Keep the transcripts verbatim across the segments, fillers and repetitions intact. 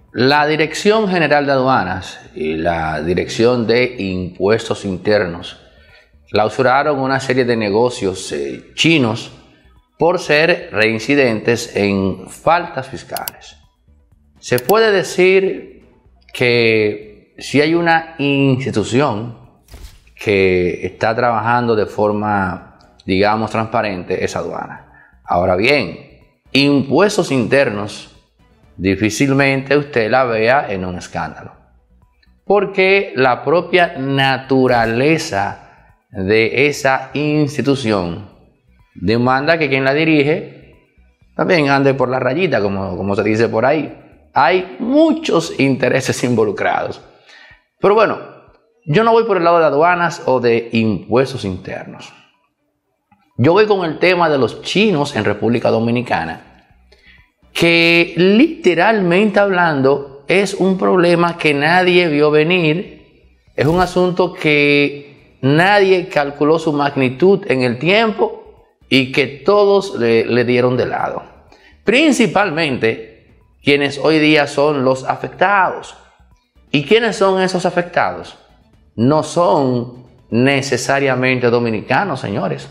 La Dirección General de Aduanas y la Dirección de Impuestos Internos clausuraron una serie de negocios eh, chinos por ser reincidentes en faltas fiscales. Se puede decir que si hay una institución que está trabajando de forma, digamos, transparente, es aduana. Ahora bien, impuestos internos, difícilmente usted la vea en un escándalo, porque la propia naturaleza de esa institución demanda que quien la dirige también ande por la rayita, como, como se dice por ahí. Hay muchos intereses involucrados. Pero bueno, yo no voy por el lado de aduanas o de impuestos internos. Yo voy con el tema de los chinos en República Dominicana, que literalmente hablando es un problema que nadie vio venir. Es un asunto que nadie calculó su magnitud en el tiempo y que todos le, le dieron de lado. Principalmente quienes hoy día son los afectados. ¿Y quiénes son esos afectados? No son necesariamente dominicanos, señores.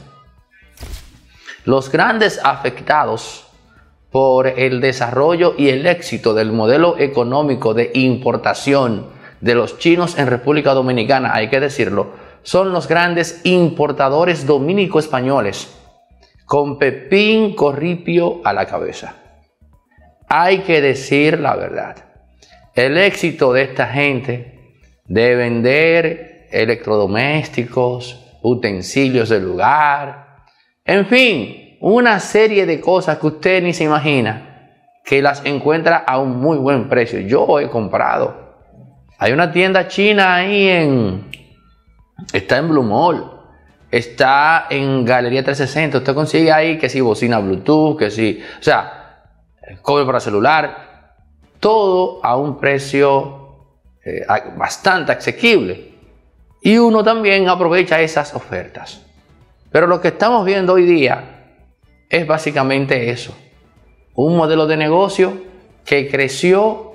Los grandes afectados por el desarrollo y el éxito del modelo económico de importación de los chinos en República Dominicana, hay que decirlo, son los grandes importadores dominico-españoles, con Pepín Corripio a la cabeza. Hay que decir la verdad. El éxito de esta gente de vender electrodomésticos, utensilios del lugar, en fin, una serie de cosas que usted ni se imagina, que las encuentra a un muy buen precio. Yo he comprado. Hay una tienda china ahí en... Está en Blue Mall. Está en Galería trescientos sesenta. Usted consigue ahí que si bocina Bluetooth, que si... O sea, cobre para celular. Todo a un precio eh, bastante asequible. Y uno también aprovecha esas ofertas. Pero lo que estamos viendo hoy día es básicamente eso. Un modelo de negocio que creció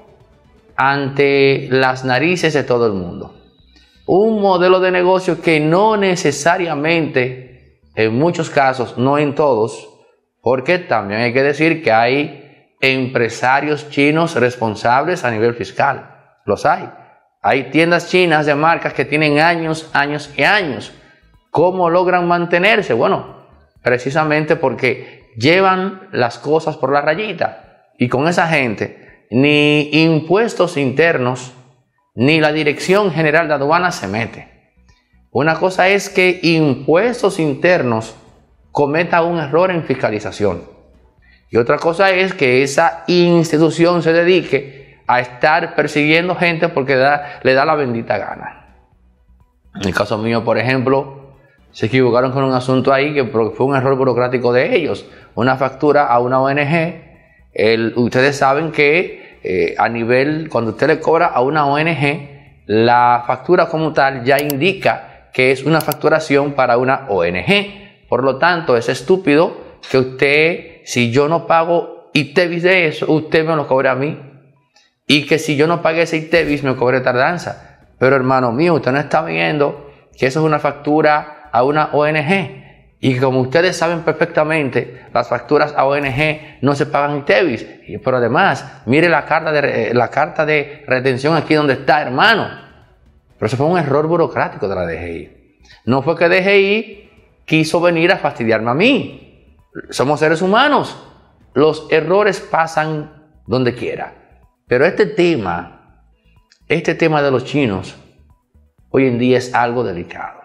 ante las narices de todo el mundo. Un modelo de negocio que no necesariamente, en muchos casos, no en todos, porque también hay que decir que hay empresarios chinos responsables a nivel fiscal. Los hay. Hay tiendas chinas de marcas que tienen años, años y años. ¿Cómo logran mantenerse? Bueno, precisamente porque llevan las cosas por la rayita. Y con esa gente, ni impuestos internos, ni la Dirección General de Aduanas se mete. Una cosa es que impuestos internos cometa un error en fiscalización. Y otra cosa es que esa institución se dedique a estar persiguiendo gente porque da, le da la bendita gana. En el caso mío, por ejemplo, se equivocaron con un asunto ahí que fue un error burocrático de ellos. Una factura a una O N G. El, ustedes saben que Eh, a nivel, cuando usted le cobra a una O N G, la factura como tal ya indica que es una facturación para una O N G. Por lo tanto, es estúpido que usted, si yo no pago ITEVIS de eso, usted me lo cobre a mí. Y que si yo no pague ese ITEVIS, me cobre tardanza. Pero hermano mío, usted no está viendo que eso es una factura a una O N G. Y como ustedes saben perfectamente, las facturas a O N G no se pagan ITEVIS. Pero además, mire la carta de, la carta de retención aquí donde está, hermano. Pero eso fue un error burocrático de la D G I. No fue que D G I quiso venir a fastidiarme a mí. Somos seres humanos. Los errores pasan donde quiera. Pero este tema, este tema de los chinos, hoy en día es algo delicado.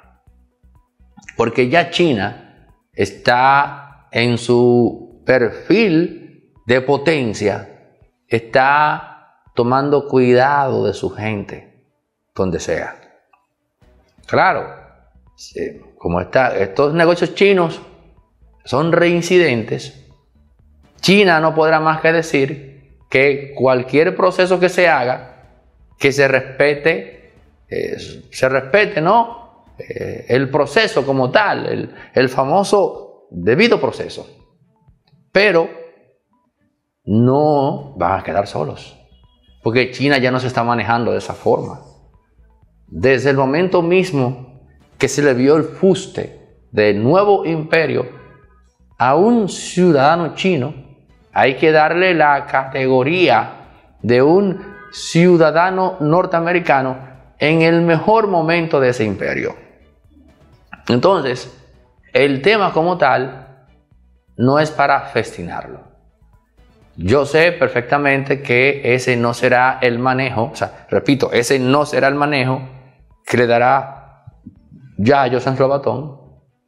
Porque ya China está en su perfil de potencia, está tomando cuidado de su gente donde sea. Claro, como está, estos negocios chinos son reincidentes, China no podrá más que decir que cualquier proceso que se haga, que se respete, eh, se respete, ¿no? Eh, el proceso como tal, el, el famoso debido proceso. Pero no van a quedar solos. porque China ya no se está manejando de esa forma. Desde el momento mismo que se le vio el fuste del nuevo imperio a un ciudadano chino, hay que darle la categoría de un ciudadano norteamericano en el mejor momento de ese imperio. Entonces, el tema como tal no es para festinarlo. Yo sé perfectamente que ese no será el manejo, o sea, repito, ese no será el manejo que le dará Yayo San Lobatón,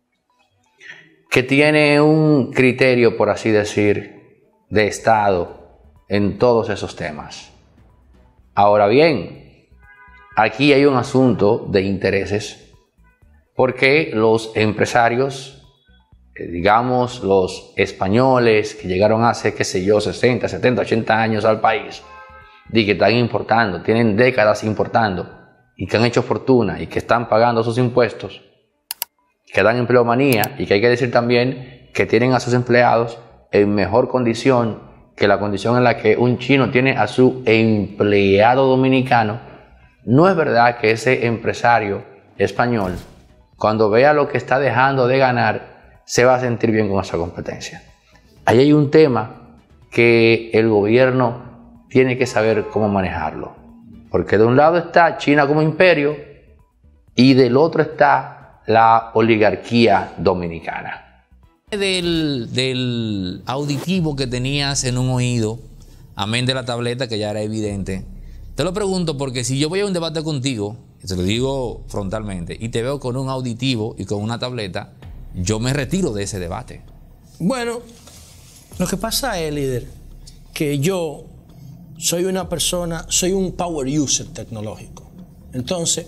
que tiene un criterio, por así decir, de Estado en todos esos temas. Ahora bien, aquí hay un asunto de intereses, porque los empresarios, digamos los españoles que llegaron hace, qué sé yo, sesenta, setenta, ochenta años al país, y que están importando, tienen décadas importando, y que han hecho fortuna, y que están pagando sus impuestos, que dan empleomanía, y que hay que decir también que tienen a sus empleados en mejor condición que la condición en la que un chino tiene a su empleado dominicano. No es verdad que ese empresario español, cuando vea lo que está dejando de ganar, se va a sentir bien con esa competencia. Ahí hay un tema que el gobierno tiene que saber cómo manejarlo. Porque de un lado está China como imperio y del otro está la oligarquía dominicana. Del, del auditivo que tenías en un oído, amén de la tableta que ya era evidente, te lo pregunto porque si yo voy a un debate contigo, te lo digo frontalmente, y te veo con un auditivo y con una tableta, yo me retiro de ese debate. Bueno, lo que pasa es, líder, que yo soy una persona, soy un power user tecnológico. Entonces,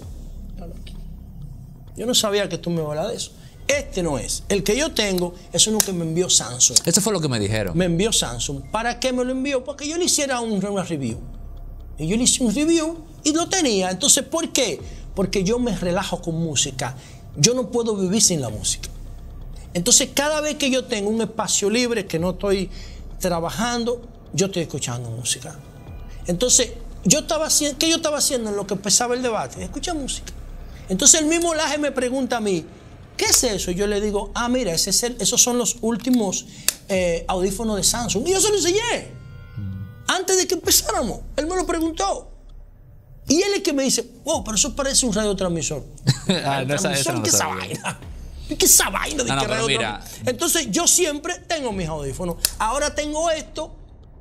yo no sabía que tú me hablas de eso. Este no es. El que yo tengo es uno que me envió Samsung. Eso fue lo que me dijeron. Me envió Samsung. ¿Para qué me lo envió? Porque yo le hiciera un, una review. Y yo le hice un review y lo tenía. Entonces, ¿por qué? Porque yo me relajo con música. Yo no puedo vivir sin la música. Entonces, cada vez que yo tengo un espacio libre, que no estoy trabajando, yo estoy escuchando música. Entonces, yo estaba haciendo, ¿qué yo estaba haciendo en lo que empezaba el debate? Escuchar música. Entonces, el mismo Laje me pregunta a mí, ¿qué es eso? Y yo le digo, ah, mira, ese es el, esos son los últimos eh, audífonos de Samsung. Y yo se lo enseñé. Antes de que empezáramos, él me lo preguntó. Y él es que me dice, oh, pero eso parece un radiotransmisor. ah, no, esa, esa no ¿Qué es esa sabía. vaina? ¿Qué es esa vaina de no, no, que radiotransmisor? Entonces, yo siempre tengo mis audífonos. Ahora tengo esto,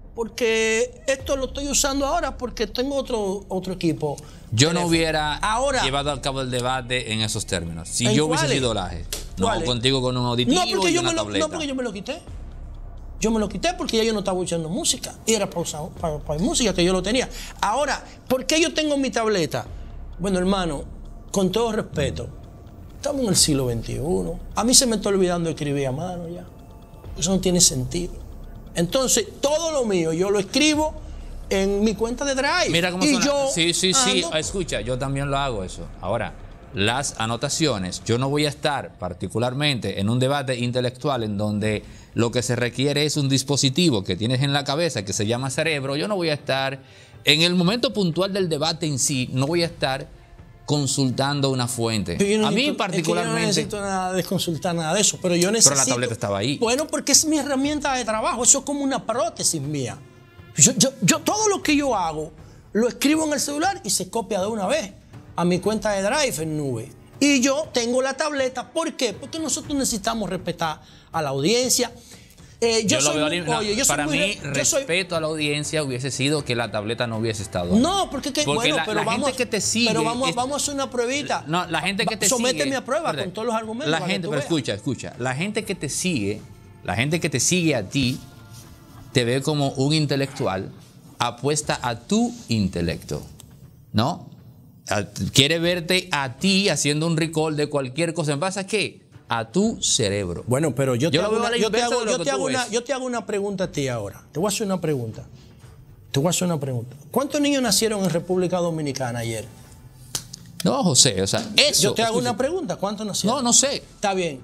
porque esto lo estoy usando ahora porque tengo otro, otro equipo. Yo teléfono. no hubiera ahora, llevado a cabo el debate en esos términos. Si ¿en yo hubiese cuáles? sido Laje, no ¿Cuáles? contigo con un auditivo no, porque y yo una me lo, tableta. no, porque yo me lo quité. Yo me lo quité porque ya yo no estaba escuchando música. Y era para, usar, para, para música que yo lo tenía. Ahora, ¿por qué yo tengo mi tableta? Bueno, hermano, con todo respeto, estamos en el siglo veintiuno. A mí se me está olvidando escribir a mano ya. Eso no tiene sentido. Entonces, todo lo mío yo lo escribo en mi cuenta de Drive. Mira cómo y suena. yo Sí, sí, sí. ando... Escucha, yo también lo hago eso. Ahora, las anotaciones, yo no voy a estar particularmente en un debate intelectual en donde lo que se requiere es un dispositivo que tienes en la cabeza que se llama cerebro. Yo no voy a estar, en el momento puntual del debate en sí, no voy a estar consultando una fuente. No a mí necesito, particularmente... Es que yo no necesito nada de consultar nada de eso, pero yo necesito... Pero la tableta estaba ahí. Bueno, porque es mi herramienta de trabajo, eso es como una prótesis mía. Yo, yo, yo todo lo que yo hago, lo escribo en el celular y se copia de una vez a mi cuenta de Drive en nube. Y yo tengo la tableta, ¿por qué? Porque nosotros necesitamos respetar a la audiencia. Eh, yo yo soy lo muy, veo, no, oye, yo para soy muy, mí, yo soy, respeto a la audiencia hubiese sido que la tableta no hubiese estado ahí. No, porque, que, porque bueno, la, pero la vamos, gente que te sigue... Pero vamos, es, vamos a hacer una pruebita. No, la gente que te Sométeme sigue... a prueba ¿verdad? con todos los argumentos. La gente, pero escucha, escucha. La gente que te sigue, la gente que te sigue a ti, te ve como un intelectual, apuesta a tu intelecto, ¿no? Quiere verte a ti haciendo un recall de cualquier cosa. ¿En base a qué? A tu cerebro. Bueno, pero yo te, yo hago, una, yo te, hago, yo te, hago, una, ves. yo te hago una pregunta a ti ahora. Te voy a hacer una pregunta. Te voy a hacer una pregunta. ¿Cuántos niños nacieron en República Dominicana ayer? No, José, o sea, eso... Yo te hago escucha, una pregunta. ¿Cuántos nacieron? No, no sé. Está bien.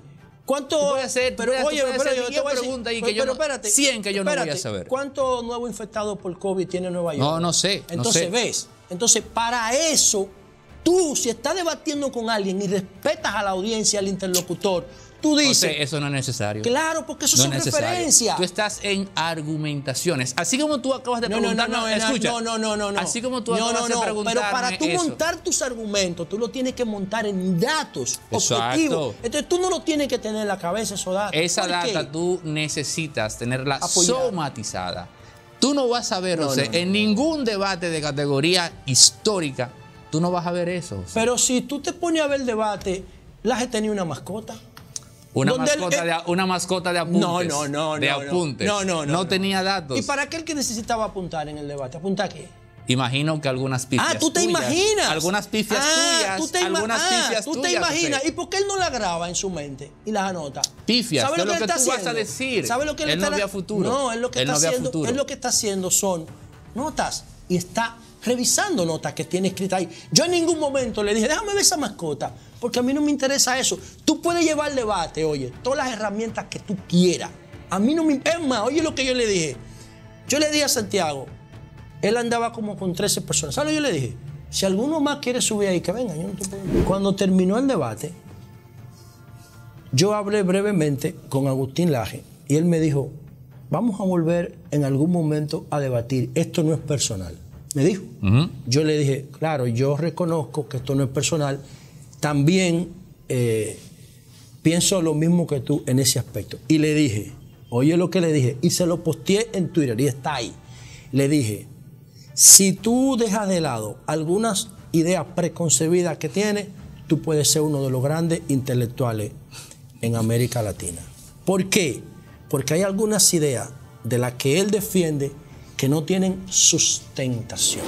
¿Cuánto? Tú puedes hacer, pero tú oye, puedes pero hacer yo te diez voy a decir, preguntas y pero, que yo pero no- espérate, cien que yo no voy a espérate, saber. ¿Cuántos nuevos infectados por COVID tiene Nueva York? No, no sé, no Entonces sé. ves, entonces para eso, tú si estás debatiendo con alguien y respetas a la audiencia, al interlocutor, tú dices, José, eso no es necesario. claro, porque eso No son es necesario. referencias. Tú estás en argumentaciones. Así como tú acabas de No, no, no, preguntarme, no, escucha. no, no, no, no, no. Así como tú no, acabas no, de no, preguntarme pero para tú eso. montar tus argumentos, tú lo tienes que montar en datos Exacto. objetivos. Entonces tú no lo tienes que tener en la cabeza esos datos. Esa ¿Por data qué? tú necesitas tenerla Apoyar. somatizada. Tú no vas a ver, No, José, no, no, en no. ningún debate de categoría histórica, tú no vas a ver eso. José. Pero si tú te pones a ver el debate, Laje tenía una mascota. Una donde él- mascota, eh, de, una mascota de apuntes. No, no, no, De no, apuntes. No, no, no. No tenía datos. ¿Y para qué el que necesitaba apuntar en el debate? ¿Apuntar qué? Imagino que algunas pifias Ah, tú te tuyas, imaginas. Algunas pifias Ah, tuyas. tú te ima- algunas ah, pifias tú te tuyas, imaginas. José. ¿Y por qué él no la graba en su mente y las anota? Pifias, ¿Sabe de lo él que está tú vas a haciendo? decir. ¿Sabe lo que él, Él no está ve a futuro. No, él lo que Él está no ve a haciendo, futuro. él lo que está haciendo son notas y está revisando notas que tiene escritas ahí. Yo en ningún momento le dije, déjame ver esa mascota, porque a mí no me interesa eso. Tú puedes llevar el debate, oye, todas las herramientas que tú quieras. A mí no me... Es más, oye lo que yo le dije. Yo le dije a Santiago, él andaba como con trece personas. ¿Sabes lo que yo le dije? Si alguno más quiere subir ahí, que venga. Yo no te puedo... Cuando terminó el debate, yo hablé brevemente con Agustín Laje y él me dijo, vamos a volver en algún momento a debatir. Esto no es personal. Me dijo. Ujú. Yo le dije, claro, yo reconozco que esto no es personal. También eh, pienso lo mismo que tú en ese aspecto. Y le dije, oye lo que le dije, y se lo posteé en Twitter y está ahí. Le dije, si tú dejas de lado algunas ideas preconcebidas que tienes, tú puedes ser uno de los grandes intelectuales en América Latina. ¿Por qué? Porque hay algunas ideas de las que él defiende que no tienen sustentación.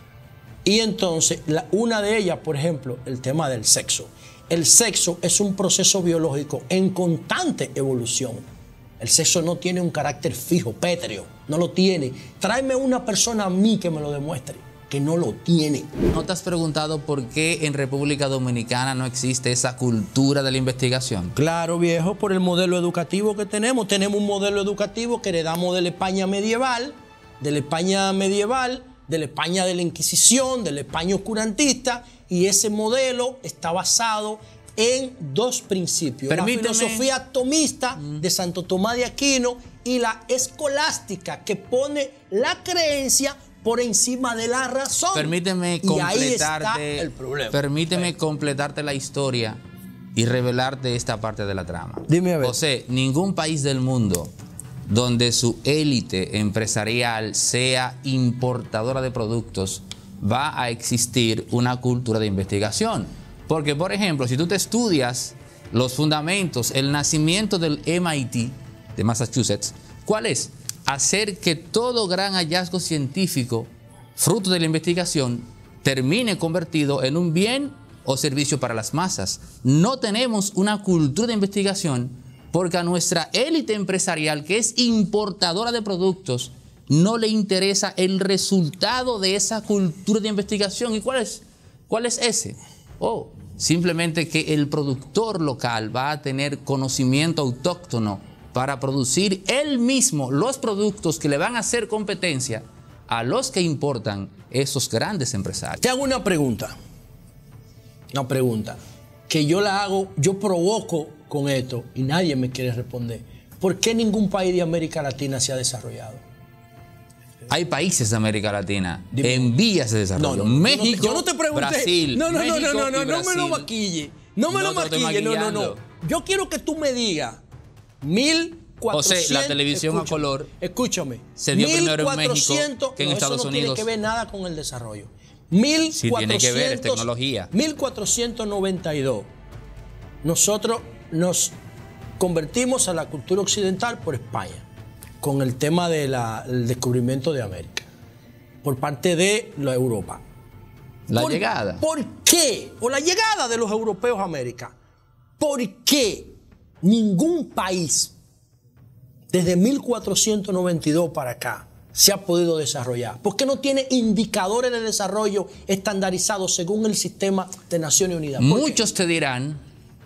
Y entonces, la, una de ellas, por ejemplo, el tema del sexo. El sexo es un proceso biológico en constante evolución. El sexo no tiene un carácter fijo, pétreo, no lo tiene. Tráeme una persona a mí que me lo demuestre, que no lo tiene. ¿No te has preguntado por qué en República Dominicana no existe esa cultura de la investigación? Claro, viejo, por el modelo educativo que tenemos. Tenemos un modelo educativo que heredamos de la España medieval, de la España medieval, de la España de la Inquisición, de la España oscurantista, y ese modelo está basado en dos principios. Permíteme. La filosofía tomista de Santo Tomás de Aquino y la escolástica, que pone la creencia por encima de la razón. Permíteme y ahí está completarte, el problema. permíteme completarte la historia y revelarte esta parte de la trama. Dime a ver. José, ningún país del mundo donde su élite empresarial sea importadora de productos va a existir una cultura de investigación. Porque, por ejemplo, si tú te estudias los fundamentos, el nacimiento del M I T de Massachusetts, ¿cuál es? Hacer que todo gran hallazgo científico, fruto de la investigación, termine convertido en un bien o servicio para las masas. No tenemos una cultura de investigación porque a nuestra élite empresarial, que es importadora de productos, no le interesa el resultado de esa cultura de investigación. ¿Y cuál es? ¿Cuál es ese? Oh, simplemente que el productor local va a tener conocimiento autóctono para producir él mismo los productos que le van a hacer competencia a los que importan esos grandes empresarios. Te hago una pregunta. Una pregunta que yo la hago, yo provoco con esto y nadie me quiere responder. ¿Por qué ningún país de América Latina se ha desarrollado? Hay países de América Latina Dime. en vías de desarrollo. No, no, no, México, yo no te, yo no te pregunté. Brasil, no, no, México no, no, no, y no, no me lo Brasil. maquille. No me No lo te estoy maquille, no, no, no. maquillando. Yo quiero que tú me digas mil cuatrocientos. José, la televisión a escúchame, color Escúchame. se dio primero en México mil cuatrocientos, que en no, Estados eso no Unidos. tiene que ver nada con el desarrollo. mil cuatrocientos, Sí, tiene que ver, es tecnología. mil cuatrocientos noventa y dos. Nosotros nos convertimos a la cultura occidental por España, con el tema del descubrimiento de América, por parte de la Europa. La ¿Por- llegada. ¿Por qué? O la llegada de los europeos a América. ¿Por qué ningún país desde mil cuatrocientos noventa y dos para acá se ha podido desarrollar? ¿Por qué no tiene indicadores de desarrollo estandarizados según el sistema de Naciones Unidas? ¿Por qué? Muchos te dirán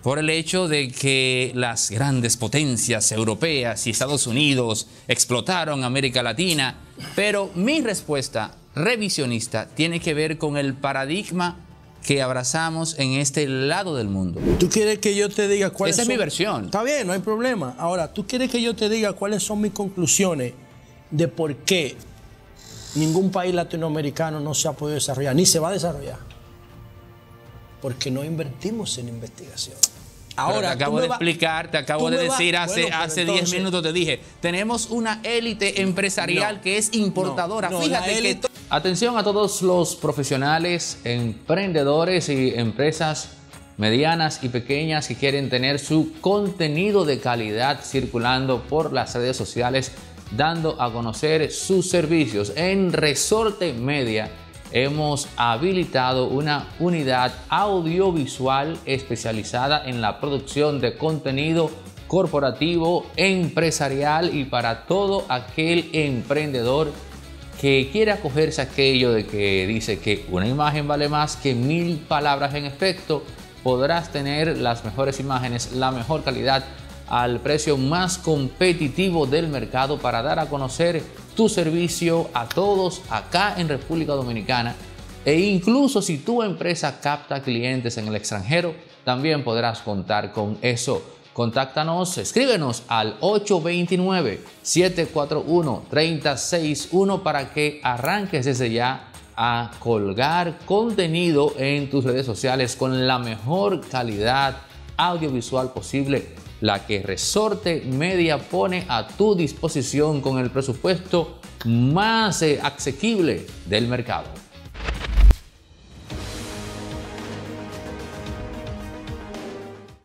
por el hecho de que las grandes potencias europeas y Estados Unidos explotaron América Latina, pero mi respuesta revisionista tiene que ver con el paradigma que abrazamos en este lado del mundo. ¿Tú quieres que yo te diga cuáles Esa son? es mi versión. Está bien, no hay problema. Ahora, ¿tú quieres que yo te diga cuáles son mis conclusiones de por qué ningún país latinoamericano no se ha podido desarrollar, ni se va a desarrollar? Porque no invertimos en investigación. Ahora, te acabo de vas, explicar, te acabo de decir vas, hace, bueno, hace diez minutos, te dije, tenemos una élite empresarial no, que es importadora. No, no, Fíjate que... Atención a todos los profesionales, emprendedores y empresas medianas y pequeñas que quieren tener su contenido de calidad circulando por las redes sociales, dando a conocer sus servicios. En Resorte Media hemos habilitado una unidad audiovisual especializada en la producción de contenido corporativo, empresarial y para todo aquel emprendedor que quiere acogerse a aquello de que dice que una imagen vale más que mil palabras. En efecto, podrás tener las mejores imágenes, la mejor calidad al precio más competitivo del mercado para dar a conocer tu servicio a todos acá en República Dominicana. E incluso si tu empresa capta clientes en el extranjero, también podrás contar con eso. Contáctanos, escríbenos al ocho dos nueve, siete cuatro uno, tres cero seis uno para que arranques desde ya a colgar contenido en tus redes sociales con la mejor calidad audiovisual posible, la que Resorte Media pone a tu disposición con el presupuesto más eh, asequible del mercado.